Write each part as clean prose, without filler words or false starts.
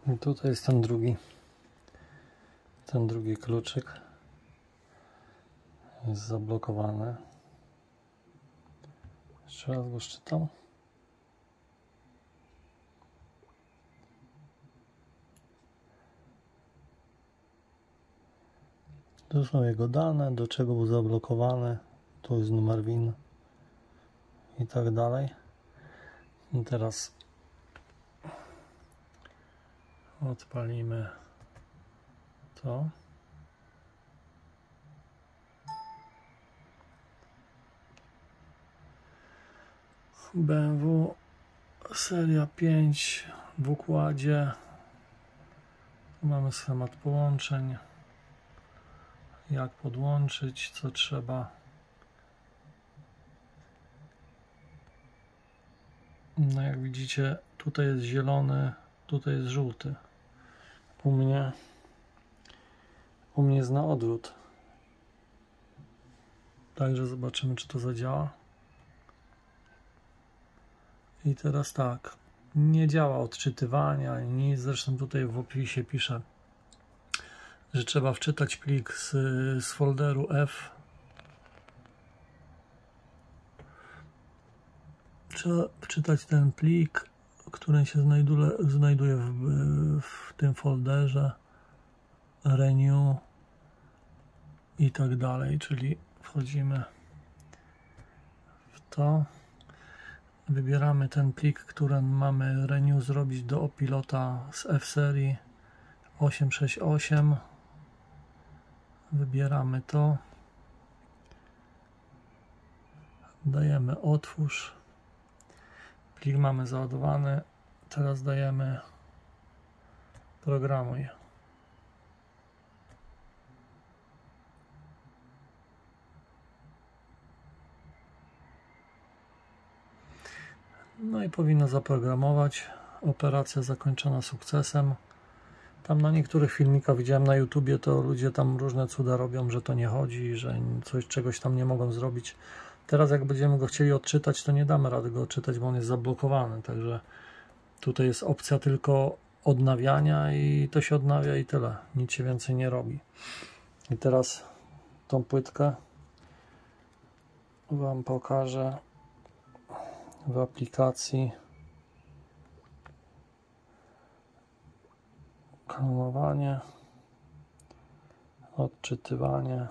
I tutaj jest ten drugi kluczyk. Jest zablokowany. Jeszcze raz go szczytam. Tu są jego dane, do czego był zablokowany. Tu jest numer WIN i tak dalej. I teraz odpalimy to. BMW seria 5 w układzie. Tu mamy schemat połączeń. Jak podłączyć, co trzeba. No jak widzicie, tutaj jest zielony, tutaj jest żółty. U mnie jest na odwrót. Także zobaczymy, czy to zadziała. I teraz tak, nie działa odczytywania ani nic. Zresztą tutaj w opisie pisze, że trzeba wczytać plik z folderu F. Trzeba wczytać ten plik, który się znajduje w tym folderze, renew i tak dalej, czyli wchodzimy w to, wybieramy ten plik, który mamy renew zrobić do opilota z F-serii 868, wybieramy to, dajemy otwórz, plik mamy załadowany, teraz dajemy programuj. No i powinno zaprogramować. Operacja zakończona sukcesem. Tam na niektórych filmikach widziałem na YouTubie, to ludzie tam różne cuda robią, że to nie chodzi, że czegoś tam nie mogą zrobić. Teraz jak będziemy go chcieli odczytać, to nie damy rady go odczytać, bo on jest zablokowany. Także tutaj jest opcja tylko odnawiania i to się odnawia i tyle. Nic się więcej nie robi. I teraz tą płytkę Wam pokażę w aplikacji. Klonowanie, odczytywanie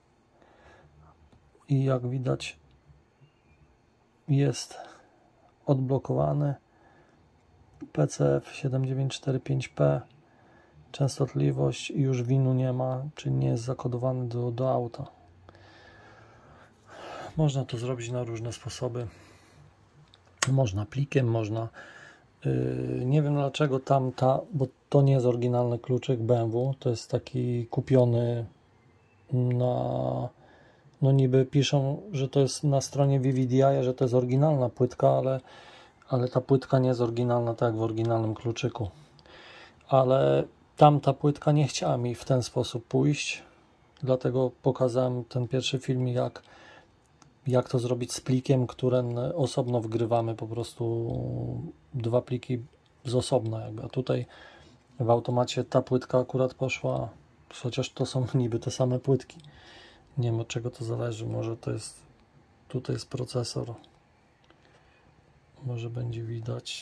i jak widać jest odblokowany. PCF 7945P, częstotliwość i już WIN-u nie ma, czyli nie jest zakodowany do auta. Można to zrobić na różne sposoby. Można plikiem, można nie wiem dlaczego bo to nie jest oryginalny kluczyk BMW, to jest taki kupiony no niby piszą, że to jest na stronie VVDI, że to jest oryginalna płytka, ale ta płytka nie jest oryginalna tak jak w oryginalnym kluczyku. Ale tamta płytka nie chciała mi w ten sposób pójść, dlatego pokazałem ten pierwszy filmik, jak to zrobić z plikiem, którym osobno wgrywamy po prostu dwa pliki z osobna jakby. A tutaj w automacie ta płytka akurat poszła, chociaż to są niby te same płytki. Nie wiem od czego to zależy, może to jest, tutaj jest procesor, może będzie widać,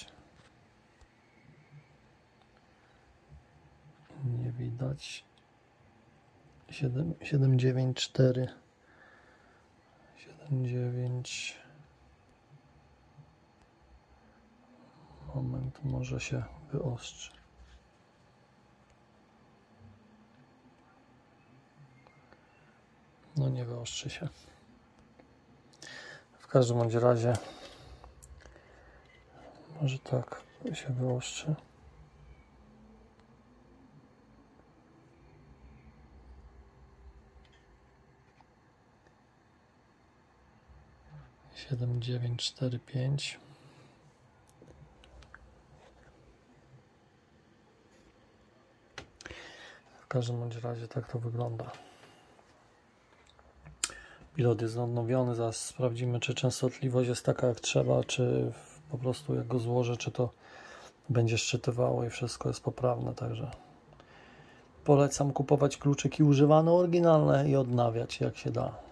nie widać, 794 9. Moment, może się wyostrzy. No nie wyostrzy się. W każdym bądź razie może tak się wyostrzy. Siedem dziewięć cztery pięć. W każdym bądź razie tak to wygląda. Pilot jest odnowiony, zaraz sprawdzimy, czy częstotliwość jest taka jak trzeba, czy po prostu jak go złożę, czy to będzie szczytywało i wszystko jest poprawne, także polecam kupować kluczyki używane, oryginalne i odnawiać jak się da.